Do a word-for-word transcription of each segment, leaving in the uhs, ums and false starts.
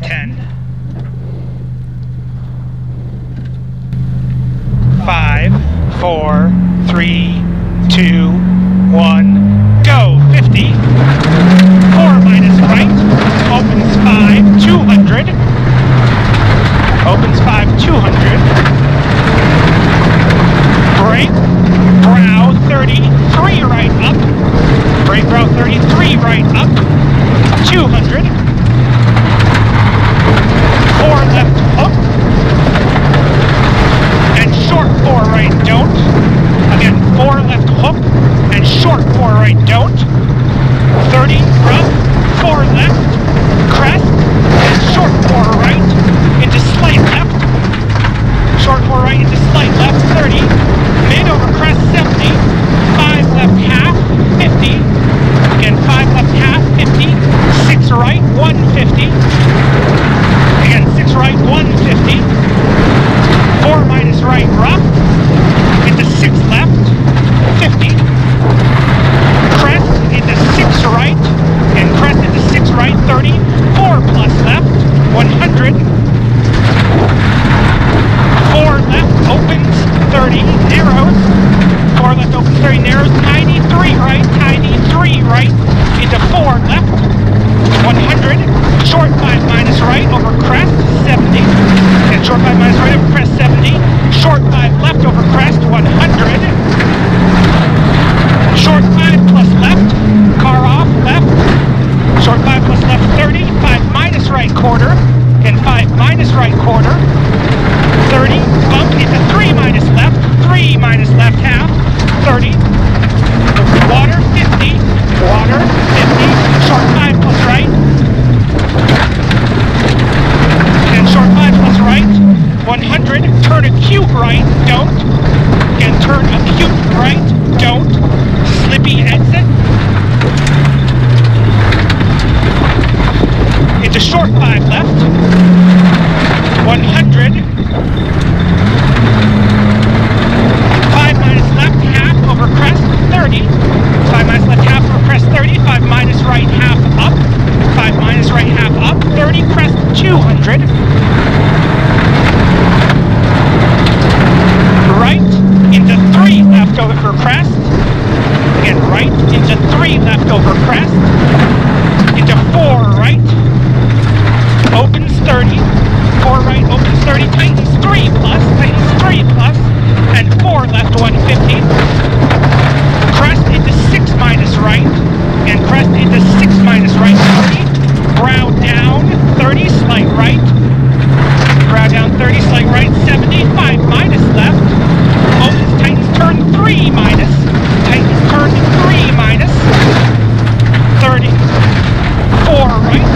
ten. Five, four, three, two, one, go. fifty. Four minus right. Opens five, two hundred. Opens five, two hundred. Brake, brow, thirty-three right up. Brake, brow, thirty-three right up. two hundred. Four left hook. And short four right don't. Again, four left hook and short four right don't. thirty rough, four left, crest, and short four right into slight left. Short four right into slight left, thirty. Mid over crest, seventy. five left half, fifty. Again, five left half, fifty. six right, one fifty. Again, six right, one fifty. four minus right, rough. Into six left, fifty. Crest into six right. And crest into six right, thirty. four plus left, one hundred. four left, opens, thirty, narrows. four left, opens, thirty, narrows. Tiny, three right, tiny, three right. Into four left, one hundred. Short five minus right over crest, seventy. And short five minus right over crest, seventy. Short five left over crest, one hundred. Short five plus left, car off, left. Short five plus left, thirty. five minus right quarter. And five minus right quarter. thirty. Bump into three minus left. three minus left half. thirty. Water, fifty. Water, fifty. Short five plus right. And short five plus right. one hundred. Turn acute right. Don't. Again, turn acute right. Don't. Slippy exit. Into short five left. one hundred. five minus left half over crest, thirty. five minus left half over crest, thirty. five minus right half up. five minus right half up, thirty. Crest, two hundred. Right into three left over crest. Again, right into three left over crest. Into four right. Opens thirty. four right, opens thirty. Tightens three plus. Tightens three plus. And four left, one fifty. Crest into six minus right. And crest into six minus right, thirty. Brow down, thirty. Slight right. Brow down, thirty. Slight right, seventy. five minus left. Opens, tightens, turn three minus. Tightens, turn three minus. thirty. four right.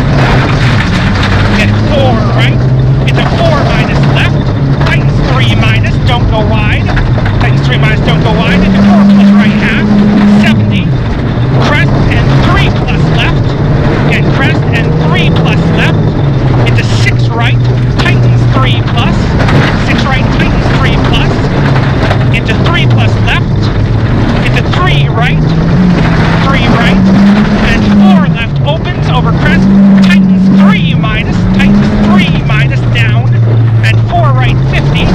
Get four right. Into four minus left. Tightens three minus. Don't go wide. Tightens three minus. Don't go wide. Into four plus right half. seventy. Crest and three plus left. And crest and three plus left. Into six right. Tightens three plus. six right. Tightens three plus. Into three plus left. Into three right. three right. And four left. Opens over crest. Tightens three minus. Tightens three minus down. And four right, fifty.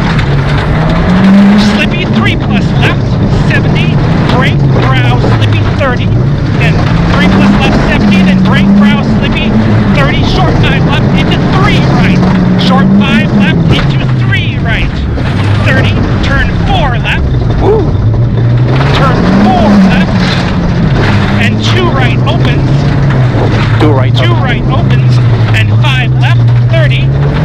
Slippy, three plus left, seventy. Brake, brow, slippy, thirty. And three plus left, seventy. Then brake, brow, slippy, thirty. Short five left into three right. Short five left into three right. thirty. Turn four left. Woo. Turn four left. And two right opens. Two right. Two right opens. And five left, thirty.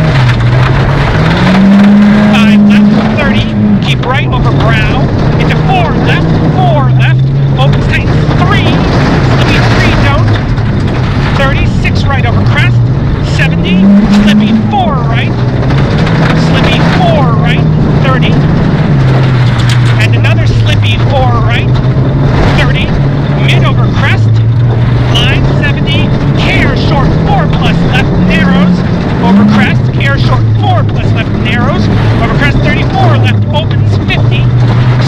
five left, thirty. Keep right over brow. Into four left, four left. Opens, tightens, three. Slippy, three, don't. thirty, six right over crest. seventy. Slippy, four right. Slippy, four right. thirty. And another slippy, four right. thirty. Mid over crest. Line, seventy. Care short, four plus left, narrows. Over crest. Care short, four plus left, narrows. Over crest, thirty-four left, opens, fifty.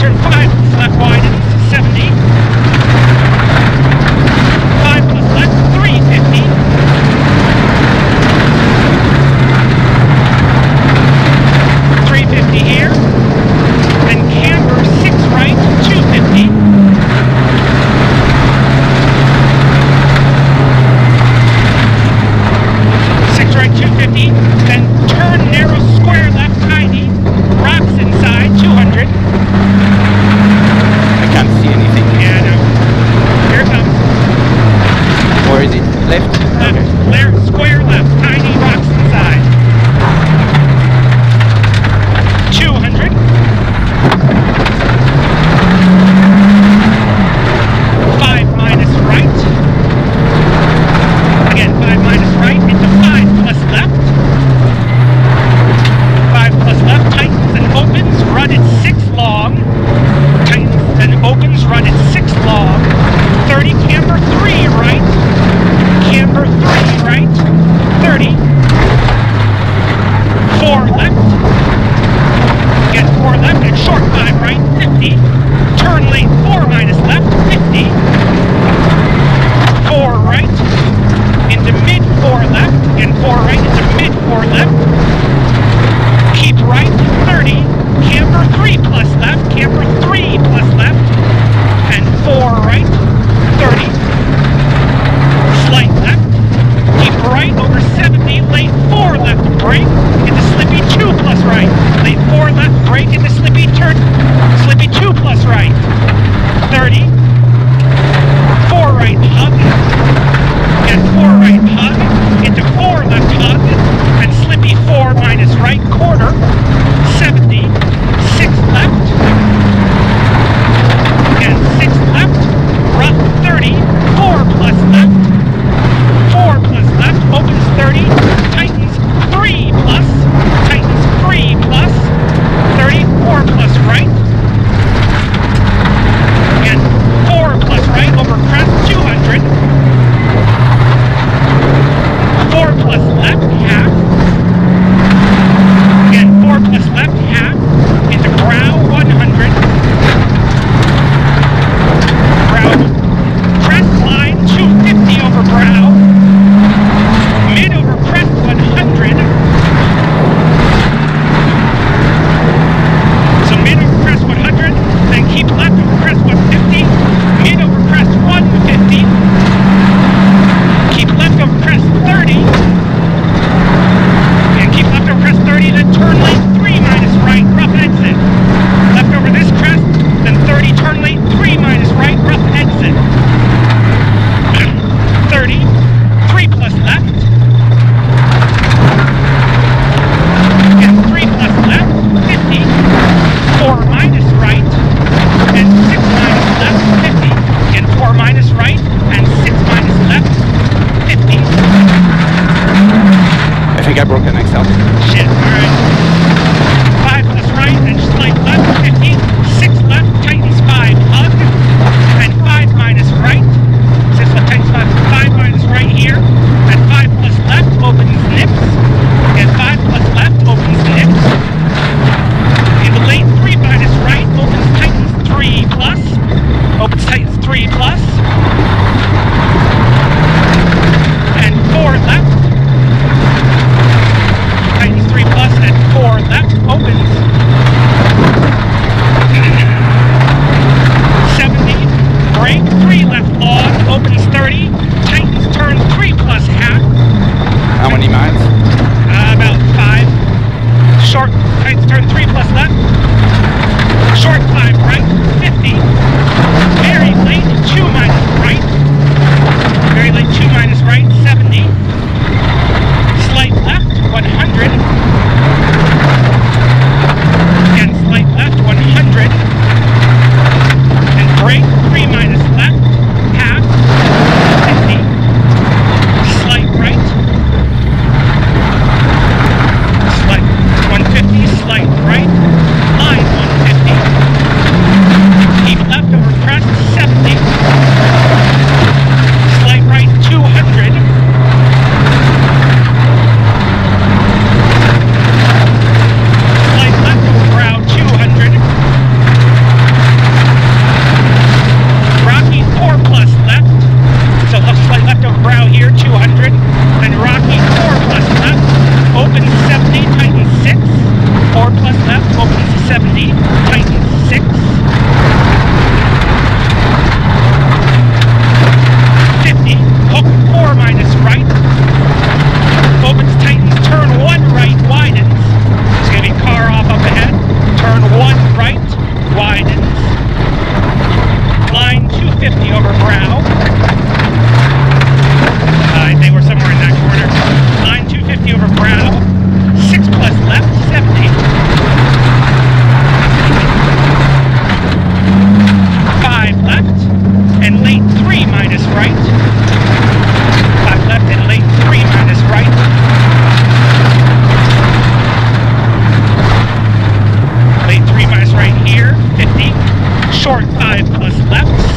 Turn five, left widens, seventy. five plus left, three fifty. three fifty here. Then camber, six right, two fifty. six right, two fifty. Then turn narrow, square left, ninety. Rocks inside, two hundred. I can't see anything. Yeah, no. Here it comes. Or is it left? Left. Okay. There, square left, tiny rocks inside. two hundred. five minus right. Again, five minus right into five plus left. five plus left, tightens and opens, run at six long. Tightens and opens, run at six long. thirty, camber, three right. Camber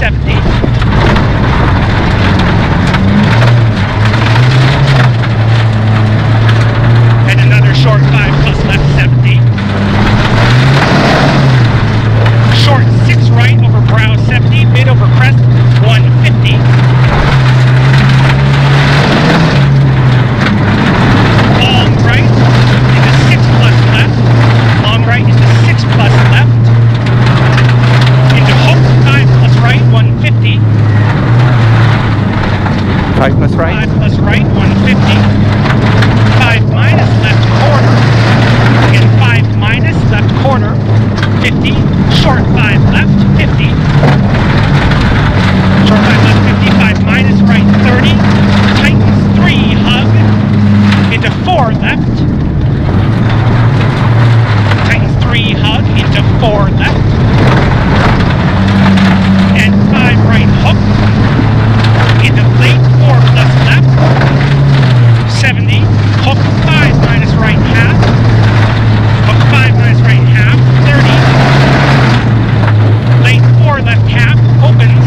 seventy. And another short five plus left, seventy. Short six right over brow, seventy. Mid over crest, one fifty. Long right into six plus left. Long right into six plus left. Into hook, five plus right, one fifty. Five plus right. Five plus right, one fifty. Five minus left corner. Again, five minus left corner, fifty. Short five left, fifty. Short five left, fifty. Five minus right, thirty. Tightens three, hug. Into four left. Tightens three, hug. Into four left. And five right hook. Into late four plus left. seventy. Hook five minus right half. Hook five minus right half. thirty. Late four left half opens.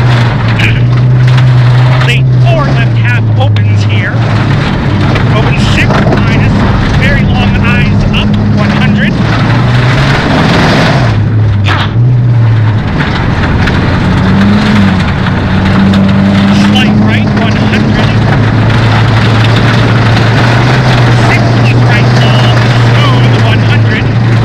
Late four left half opens here. Opens six minus. Very long eyes up. one hundred. Slight right. one hundred. Six plus right long. Smooth. one hundred.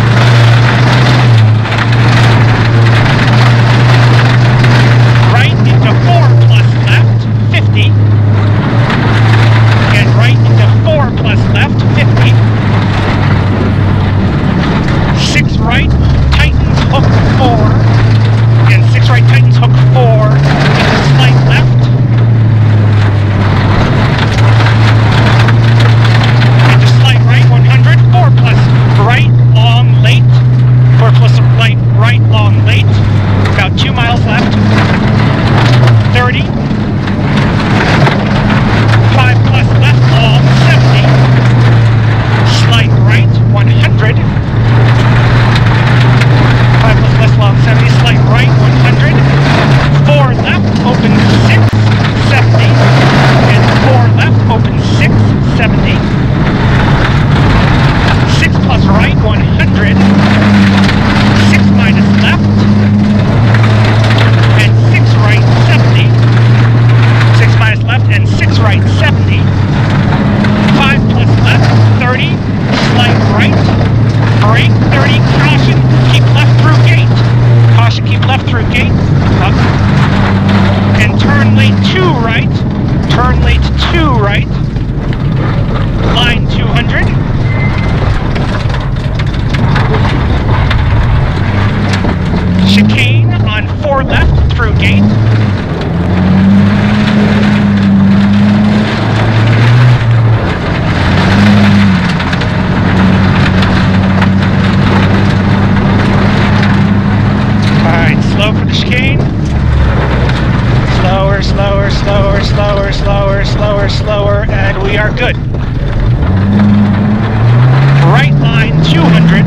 Right into four plus left, fifty. Again, right into four plus left, fifty. Six right, tightens hook four. Again, six right, tightens hook four. Into slight left. Into slight right, one hundred. Four plus right, long, late. Four plus right, right, long, late. About two miles left. thirty. five plus left, long, seventy. Slight right, one hundred. five plus left, long, seventy. Slight right, one hundred. four left, open six, seventy. And four left, open six, seventy. six plus right, one hundred. six minus left. And six right, seventy. six minus left and six right, seventy. five plus left, thirty. Slight right. Brake, thirty. Caution, keep left through gate. Caution, keep left through gate. Up. And turn late two right. Turn late two right. Line two hundred. Chicane on four left through gate. Alright, slow for the chicane. Slower, slower, slower, slower, slower, slower, slower, and we are good. Right line two hundred.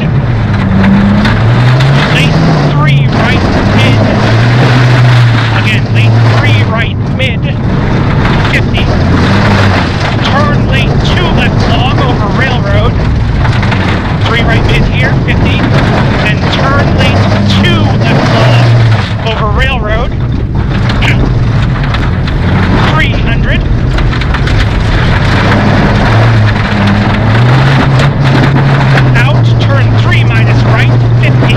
Late three right mid. Again, late three right mid. fifty. Turn late two left long over railroad. Three right mid here, fifty. And turn late two left long over railroad. three hundred. Out, turn three minus right, fifty.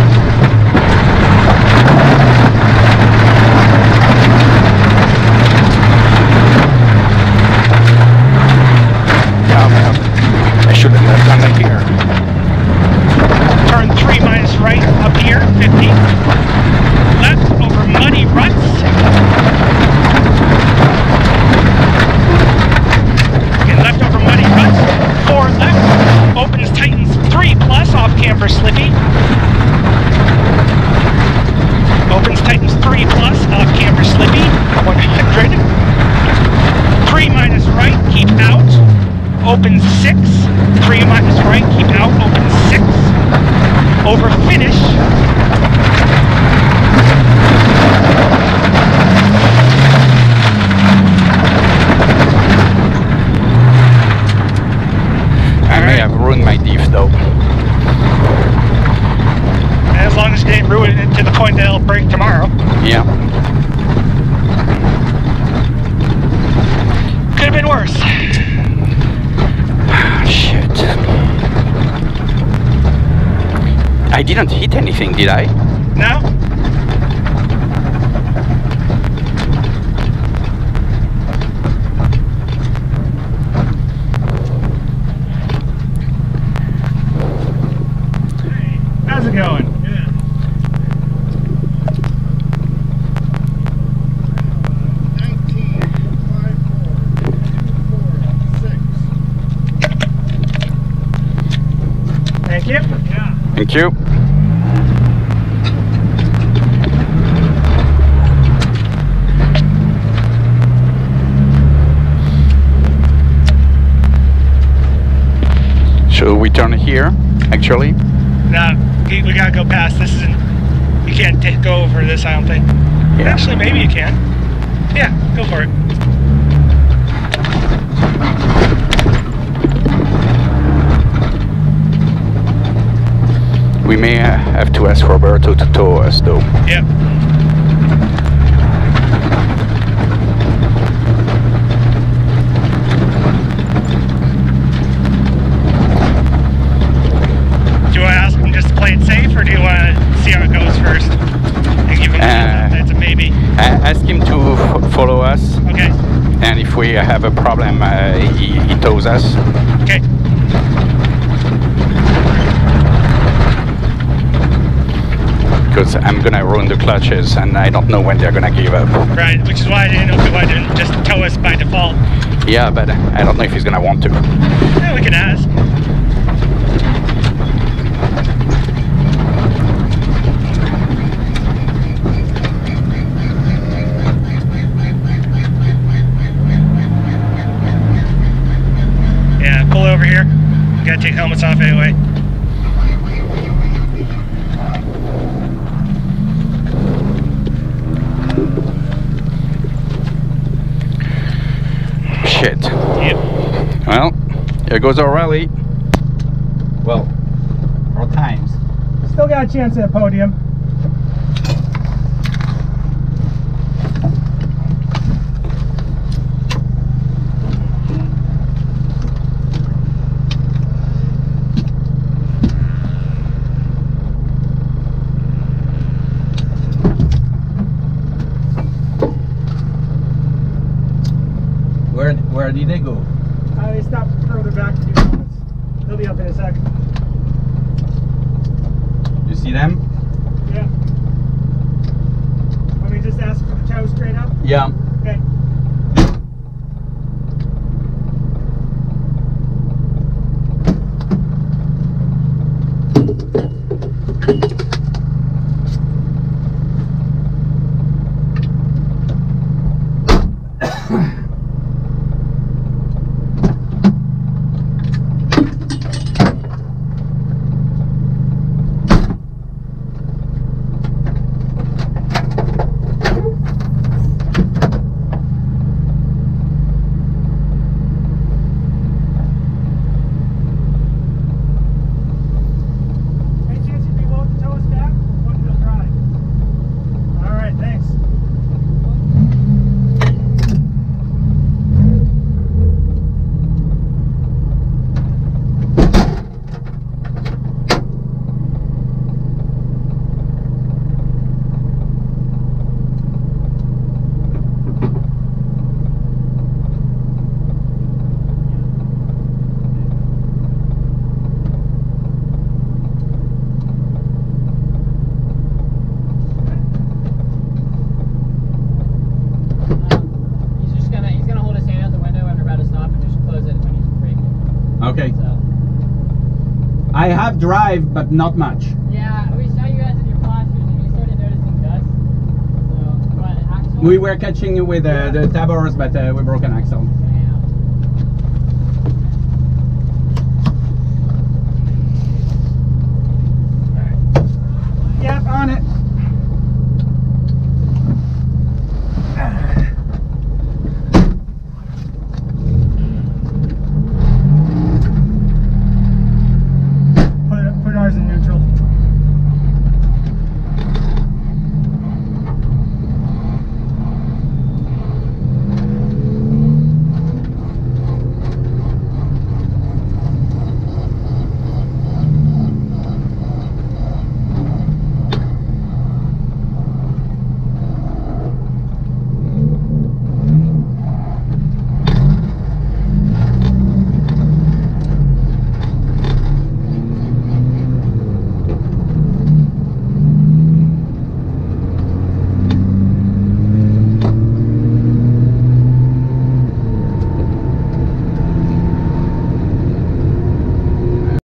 I should have left on it here. Turn three minus right up here, fifty. Left over muddy ruts. Again, left over muddy ruts. Four left. Opens, tightens three plus off camber slippy. Opens, tightens three plus off camber slippy. one hundred. Three minus right, keep out. Opens six. Three minus right, keep out. Opens six. Over finish. didn't hit anything, did I? No? Hey, how's it going? Good. nineteen, five, four, two, four, six. Thank you. Yeah. Thank you. Should we turn here, actually? No, we we gotta go past. This isn't. You can't t go over this, I don't think. Yeah. Actually, maybe you can. Yeah, go for it. We may uh, have to ask Roberto to tow us, though. Yep. Do you want to ask him just to play it safe, or do you want to see how it goes first? And give him Uh, that's a maybe. Uh, ask him to f follow us, Okay. and if we have a problem, uh, he, he tows us. Okay. Because I'm gonna ruin the clutches, and I don't know when they're gonna give up. Right. Which is why I didn't know if he wanted to just tow us by default. Yeah, but I don't know if he's gonna want to. Yeah, we can ask. Yeah, pull over here. We gotta take helmets off anyway. Shit. Yep. Well, here goes our rally. Well, our times. Still got a chance at a podium. Where where did they go? Uh, they stopped further back to do helmets. They'll be up in a second. You see them? Yeah. Let me just ask for the tow straight up. Yeah. Okay. Any chance you'd be willing to tow us back? One wheel drive. All right, thanks. He's just gonna he's gonna hold his hand out the window when we're about to stop and just close it when he's braking. Okay. So I have drive, but not much. yeah, we saw you guys in your flashers and we started noticing dust. So what axle? We were catching you with uh, the tabors, but uh, we broke an axle. Damn. Yep, on it.